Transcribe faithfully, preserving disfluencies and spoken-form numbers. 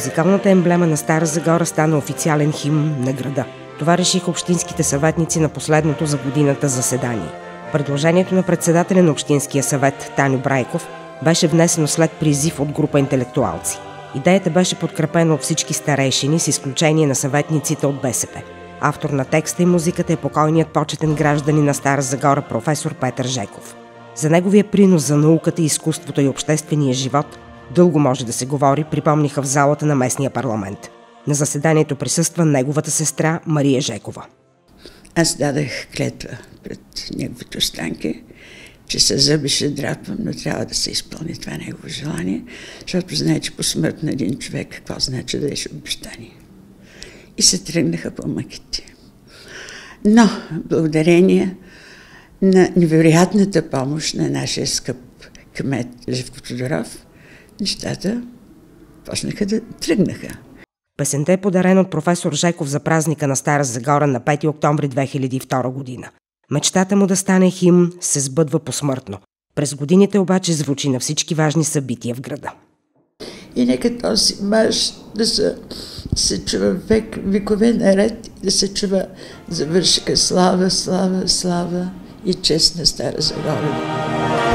Музикалната емблема на Стара Загора стана официален химн на града. Това решиха общинските съветници на последното за годината заседание. Предложението на председателя на Общинския съвет Таню Брайков беше внесено след призив от група интелектуалци. Идеята беше подкрепена от всички старейшини, с изключение на съветниците от БСП. Автор на текста и музиката е покойният почетен гражданин на Стара Загора професор Петър Жеков. За неговия принос за науката, изкуството и обществения живот дълго може да се говори, припомниха в залата на местния парламент. На заседанието присъства неговата сестра Мария Жекова. Аз дадах клетва пред неговите останки, че се зъби ще драпвам, но трябва да се изпълни това негово желание, защото знае, че по смърт на един човек какво значи да еш обещание. И се тръгнаха по мъките. Но, благодарение на невероятната помощ на нашия скъп кмет Живко Тодоров, нещата почнаха да тръгнаха. Песента е подарена от професор Жеков за празника на Стара Загора на пети октомври две хиляди и втора година. Мечтата му да стане химн се сбъдва посмъртно. През годините обаче звучи на всички важни събития в града. И нека този марш да се, се чува век, векове наред, да се чува завършика слава, слава, слава и чест на Стара Загора.